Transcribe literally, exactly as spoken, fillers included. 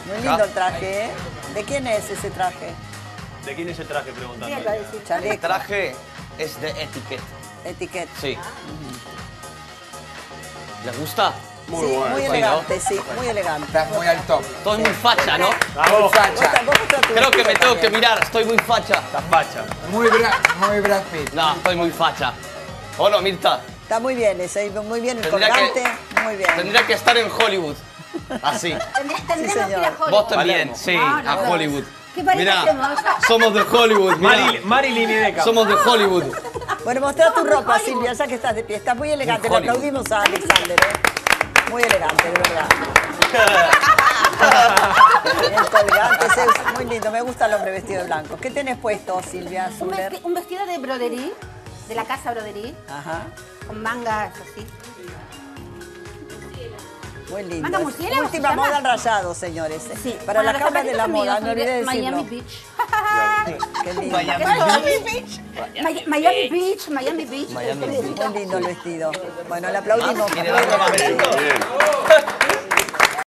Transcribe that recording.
Muy lindo el traje, ¿eh? ¿De quién es ese traje? ¿De quién es el traje? Preguntando. El Chaleco, traje es de etiqueta. etiqueta. Sí. ¿Les gusta? Muy sí, bueno. Muy elegante, sí, muy elegante. Estás muy al top. Estoy muy facha, ¿no? Muy facha. Creo que me tengo que mirar, estoy muy facha. Estás facha. Muy, bra muy Brad Pitt. No, estoy muy facha. ¿O no, Mirta? Está muy bien ese, muy bien el Tendría colgante, que- muy bien. Tendría que estar en Hollywood. Así. Tendremos que ir a Hollywood. Vos también, sí, No, no, a no. Hollywood. ¿Qué pareja Mirá, hacemos? somos de Hollywood, mirá. Marilyn, Marilyn y Beckham. Somos de Hollywood. Bueno, mostrá tu ropa, Silvia, ya que estás de pie. Estás muy elegante, le Hollywood. aplaudimos a Alexander, ¿eh? Muy elegante, de verdad. El colgante, ese es muy lindo, me gusta el hombre vestido de blanco. ¿Qué tenés puesto, Silvia Un, Zuller? vesti un vestido de broderie, de la casa broderie, Ajá, con mangas así. muy lindo. Manga Es murciélago, última ¿se llama? moda en rayados, señores. Sí. Para Bueno, la los cama de la zapatitos moda, míos no son de olvidé decirlo. Miami Beach. Qué lindo. Miami Beach. Miami, Miami Beach, Miami Beach. Miami Este Beach. vestido. Muy lindo el vestido. Bueno, le aplaudimos. Miren la ropa, miren. Sí.